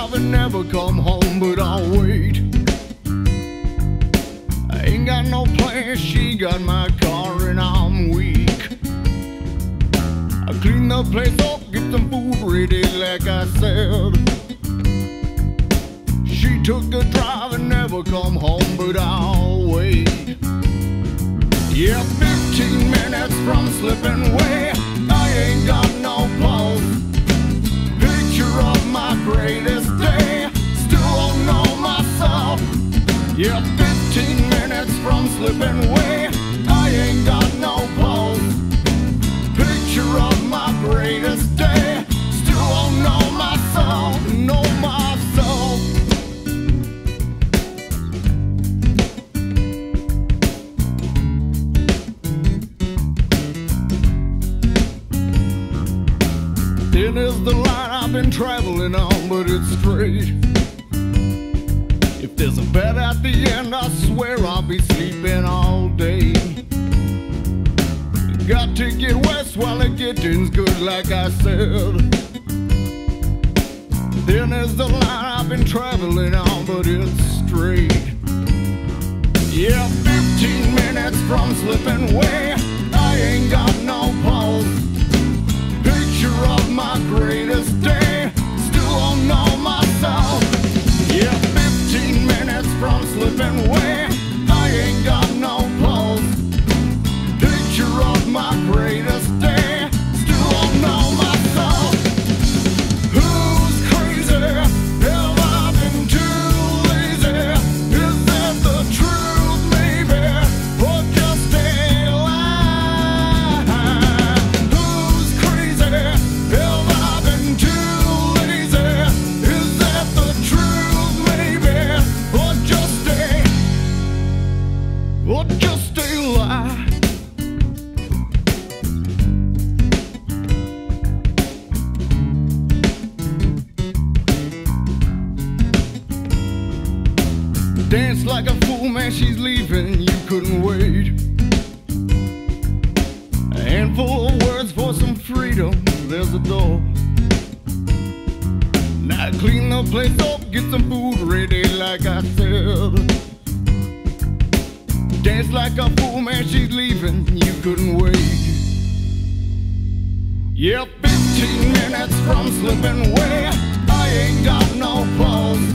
drive and never come home, but I'll wait. I ain't got no plans, she got my car and I'm weak. I clean the place up, get some food ready like I said. She took a drive and never come home, but I'll wait. Yeah, 15 minutes from slipping away, I ain't got no pulse. Picture of my greatest day, still don't know myself. Yeah, 15 minutes from slipping away, I ain't got no pulse. Picture of my greatest day, still don't know myself, know myself. Thin is the line I've been traveling on, but it's straight. If there's a bed at the end, I swear I'll be sleeping all day. Got to get west while the getting's good, like I said. Thin is the line I've been traveling on, but it's straight. Yeah, 15 minutes from slipping away, I ain't got no pulse. Picture of my greatest day, still don't know myself. Yeah, 15 minutes from slipping away, I ain't got no pulse. Picture of my greatest day, still don't know myself. Who's crazy? Have I been too lazy? Is that the truth, maybe, or just a lie? Who's crazy? Have I been too lazy? Is that the truth, maybe, or just a lie? Dance like a fool, man, she's leaving, you couldn't wait. A handful of words for some freedom, there's a door. Now clean the place up, get some food ready like I said. Dance like a fool, man, she's leaving, you couldn't wait. Yeah, 15 minutes from slipping away, I ain't got no pulse.